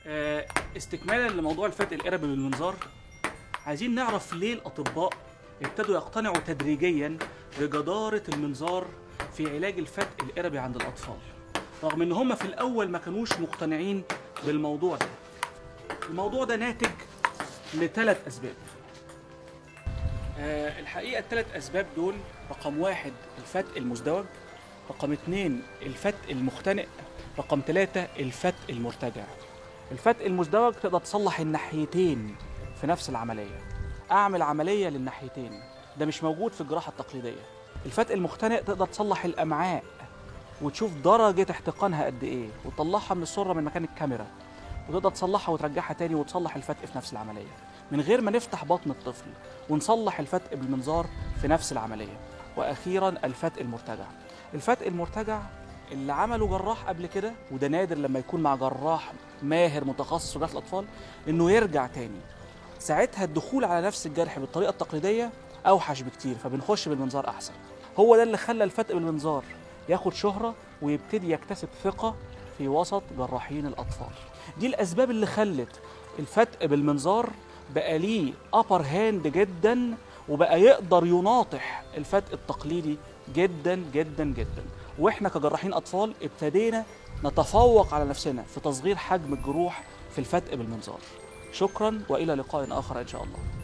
استكمالا لموضوع الفتق القربي بالمنظار، عايزين نعرف ليه الأطباء ابتدوا يقتنعوا تدريجيا بجدارة المنظار في علاج الفتق القربي عند الأطفال، رغم إن هم في الأول ما كانوش مقتنعين بالموضوع ده. الموضوع ده ناتج لثلاث أسباب. الحقيقة الثلاث أسباب دول: رقم 1 الفتق المزدوج، رقم 2 الفتق المختنق، رقم 3 الفتق المرتجع. الفتق المزدوج تقدر تصلح الناحيتين في نفس العملية، أعمل عملية للناحيتين، ده مش موجود في الجراحة التقليدية. الفتق المختنق تقدر تصلح الأمعاء وتشوف درجة احتقانها قد إيه وتطلعها من السرة من مكان الكاميرا، وتقدر تصلحها وترجعها تاني وتصلح الفتق في نفس العملية من غير ما نفتح بطن الطفل، ونصلح الفتق بالمنظار في نفس العملية. وأخيرا الفتق المرتجع. الفتق المرتجع اللي عمله جراح قبل كده، وده نادر لما يكون مع جراح ماهر متخصص في جراحة الأطفال، إنه يرجع تاني. ساعتها الدخول على نفس الجرح بالطريقة التقليدية أوحش بكتير، فبنخش بالمنظار أحسن. هو ده اللي خلى الفتق بالمنظار ياخد شهرة ويبتدي يكتسب ثقة في وسط جراحين الأطفال. دي الأسباب اللي خلت الفتق بالمنظار بقى ليه أبر هاند جدا، وبقى يقدر يناطح الفتق التقليدي جدا جدا جدا. واحنا كجراحين أطفال ابتدينا نتفوق على نفسنا في تصغير حجم الجروح في الفتق بالمنظار. شكرا، وإلى لقاء آخر إن شاء الله.